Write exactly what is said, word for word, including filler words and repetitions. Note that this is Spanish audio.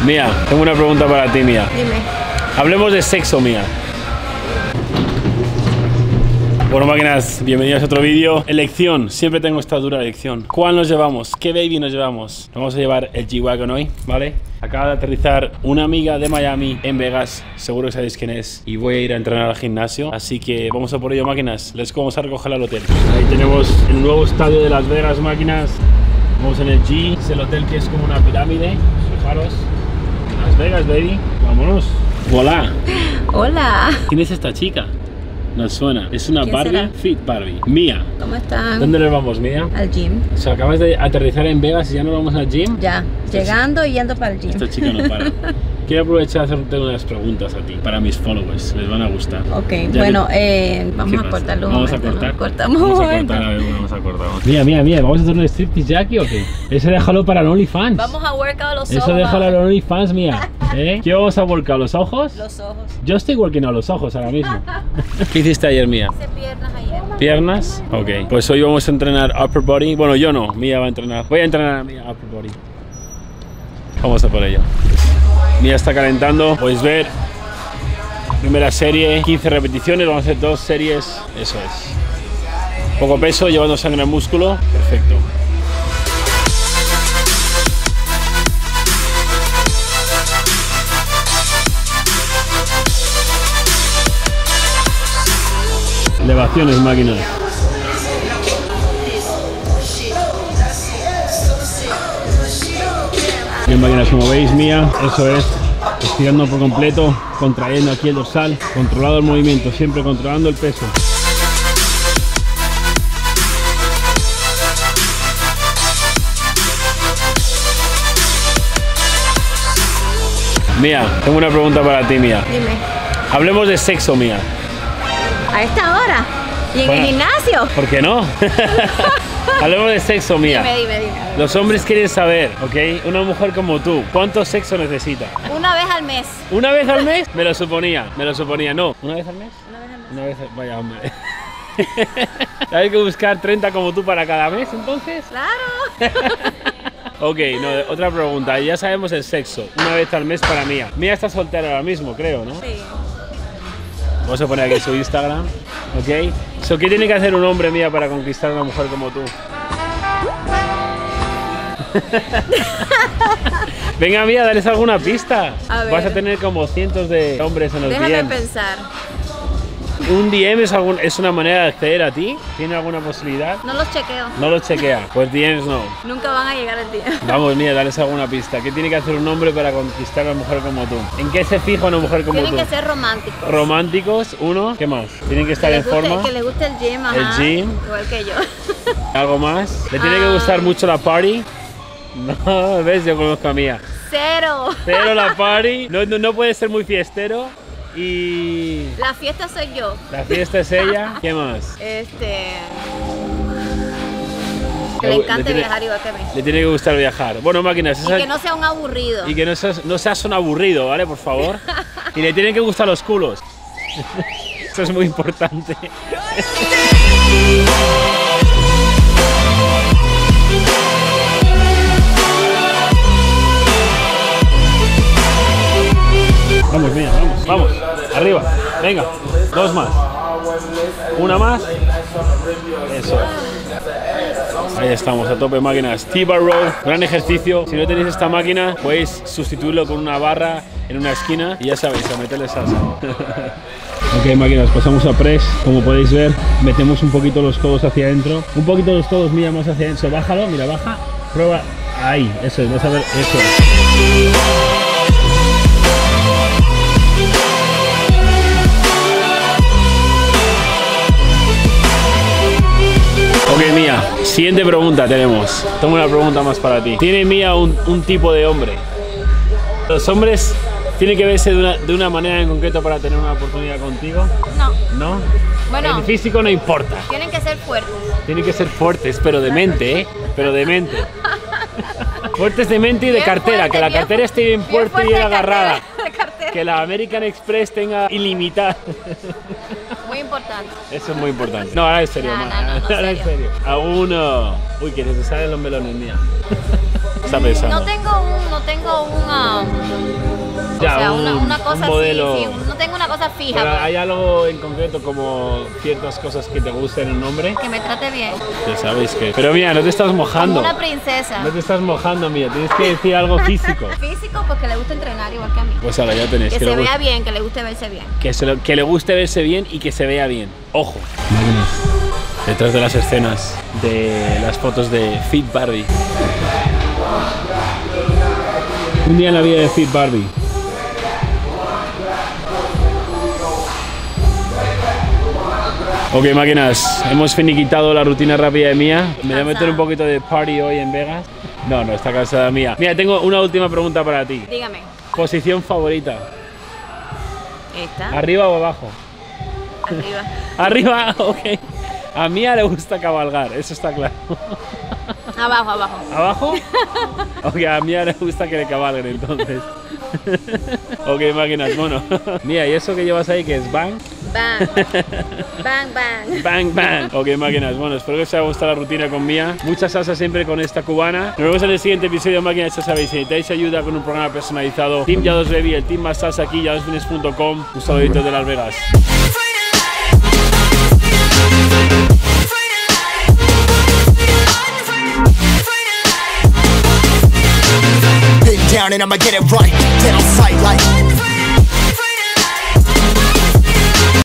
Mía, tengo una pregunta para ti, Mía. Dime. Hablemos de sexo, Mía. Bueno, máquinas, bienvenidos a otro vídeo. Elección, siempre tengo esta dura elección. ¿Cuál nos llevamos? ¿Qué baby nos llevamos? Vamos a llevar el G-Wagon hoy, ¿vale? Acaba de aterrizar una amiga de Miami en Vegas, seguro que sabéis quién es, y voy a ir a entrenar al gimnasio, así que vamos a por ello, máquinas. Les vamos a recoger al hotel. Ahí tenemos el nuevo estadio de Las Vegas, máquinas. Vamos en el G, es el hotel que es como una pirámide. Fijaros, Las Vegas, baby. Vámonos. Hola. Hola. ¿Quién es esta chica? Nos suena. Es una Barbie, será? Fit Barbie. Mía. ¿Cómo están? ¿Dónde nos vamos, Mía? Al gym. O sea, acabas de aterrizar en Vegas y ya nos vamos al gym. Ya, llegando y yendo para el gym. Esta chica no para. Quiero aprovechar de hacerte unas preguntas a ti, para mis followers, les van a gustar. Ok, Ya bueno, que... eh, vamos a cortarlo un Vamos momento, a cortar. ¿no? Cortamos Vamos un a momento. cortar, a ver, vamos a cortar. Mía, mía, mía, ¿vamos a hacer un striptease ya aquí o qué? Ese déjalo para el OnlyFans. Vamos a workout los ojos. Eso déjalo al OnlyFans, Mía. ¿Eh? ¿Qué vamos a volcar? ¿Los ojos? Los ojos. Yo estoy working a los ojos ahora mismo. ¿Qué hiciste ayer, Mía? Hice piernas ayer. ¿Piernas? Ok. Pues hoy vamos a entrenar upper body. Bueno, yo no, Mía va a entrenar. Voy a entrenar a Mía upper body. Vamos a por ello. Mía está calentando. Podéis ver. Primera serie, quince repeticiones. Vamos a hacer dos series. Eso es. Poco peso, llevando sangre al músculo. Perfecto. Elevaciones, máquinas. Bien, máquinas, como veis, Mía, eso es, estirando por completo, contrayendo aquí el dorsal, controlado el movimiento, siempre controlando el peso. Mía, tengo una pregunta para ti, Mía. Dime. Hablemos de sexo, Mía. ¿A esta hora? ¿Y en Bueno, el gimnasio? ¿Por qué no? Hablemos de sexo, Mía. Dime, dime, dime. Los hombres quieren saber, ¿ok? Una mujer como tú, ¿cuánto sexo necesita? Una vez al mes. ¿Una vez al mes? Me lo suponía, me lo suponía. No, ¿una vez al mes? Una vez al mes. Una vez al... Vaya, hombre. Hay que buscar treinta como tú para cada mes, entonces. Claro. Ok, no, otra pregunta. Ya sabemos el sexo. Una vez al mes para Mía. Mía está soltera ahora mismo, creo, ¿no? Sí. Vamos a poner aquí su Instagram, ¿ok? So, ¿qué tiene que hacer un hombre, Mía, para conquistar a una mujer como tú? Venga, Mía, dales alguna pista. A ver. Vas a tener como cientos de hombres en los Déjame D Ms. pensar. ¿Un D M es, algún, es una manera de acceder a ti? ¿Tiene alguna posibilidad? No los chequeo. No lo chequea. Pues D Ms no. Nunca van a llegar el día. Vamos, Mía, dales alguna pista. ¿Qué tiene que hacer un hombre para conquistar a una mujer como tú? ¿En qué se fija una mujer como Tienen tú? que ser románticos. Románticos, uno. ¿Qué más? Tienen que estar Que en les guste- forma. Que les guste el gym, ajá. El gym. Igual que yo. ¿Algo más? ¿Le tiene que Ah. gustar mucho la party? No, ves, yo conozco a Mía. Cero. Pero la party, no, no, no puede ser muy fiestero. Y La fiesta soy yo. la fiesta es ella. ¿Qué más? Este. Que Le- le le encante tiene- viajar igual que a mí. Le tiene que gustar viajar. Bueno, máquinas, Y esa- que no sea un aburrido. y que no seas, no seas un aburrido, ¿vale? Por favor. Y le tienen que gustar los culos. Eso es muy importante. Vamos, Mía, vamos, vamos. Arriba. Venga, dos más. Una más. Eso. Ahí estamos, a tope, máquinas. T-bar row, gran ejercicio. Si no tenéis esta máquina, podéis sustituirlo con una barra en una esquina y ya sabéis, a meterle salsa. Ok, máquinas, pasamos a press. Como podéis ver, metemos un poquito los codos hacia adentro. Un poquito los codos, mira, más hacia adentro. Bájalo, mira, baja. Prueba. Ahí, eso es, vas a ver, eso es. Ok, Mía, siguiente pregunta tenemos. Tengo una pregunta más para ti. ¿Tiene Mía un, un tipo de hombre? ¿Los hombres tienen que verse de una, de una manera en concreto para tener una oportunidad contigo? No. ¿No? Bueno. El físico no importa. Tienen que ser fuertes. Tienen que ser fuertes, pero de mente, ¿eh? Pero de mente. Fuertes de mente y de Bien cartera. fuerte, Que la bien cartera fu- esté bien bien fuerte y fuerte bien de agarrada. cartera, de cartera. Que la American Express tenga ilimitada. Muy importante. Eso es muy importante. No, ahora en serio, No, ma. no, no, no, Ahora en serio. serio. A uno. Uy, que se te salen los melones, Mía. Está pensando. No tengo un, no tengo un, um, Ya, o sea, un- una, una cosa un así, modelo. sí, no tengo una cosa fija, Pero pues, hay algo en concreto como ciertas cosas que te gusten en un hombre. que me trate bien. Ya sabéis que. Pero mira, no te estás mojando. Como una princesa. No te estás mojando, mía. Tienes que decir algo físico. Físico, porque le gusta entrenar igual que a mí. Pues ahora ya tenéis Que que, se le vea guste, bien, que le guste verse bien. que, se lo- que le guste verse bien y que se vea bien. Ojo. Máquinas. Detrás de las escenas de las fotos de Fit Barbie. Un día en la vida de Fit Barbie. Ok, máquinas, hemos finiquitado la rutina rápida de Mía. Me voy a meter un poquito de party hoy en Vegas. No, no, está cansada Mía. Mira, tengo una última pregunta para ti. Dígame. Posición favorita. Esta. ¿Arriba o abajo? Arriba. Arriba, ok. A Mía le gusta cabalgar, eso está claro. Abajo, abajo. ¿Abajo? Ok, a Mía le gusta que le cabalguen entonces. Ok, máquinas, bueno. Mía, ¿y eso que llevas ahí que es bang? Bang. Bang, bang. Bang, bang. Ok, máquinas, bueno, espero que os haya gustado la rutina con Mía. Mucha salsa siempre con esta cubana. Nos vemos en el siguiente episodio, máquinas, ya sabéis, si necesitáis ayuda con un programa personalizado, Team Yados Baby, el team más salsa aquí, yadosfines punto com. Un saludito de Las Vegas. Been down and I'ma get it right. Dead on sight like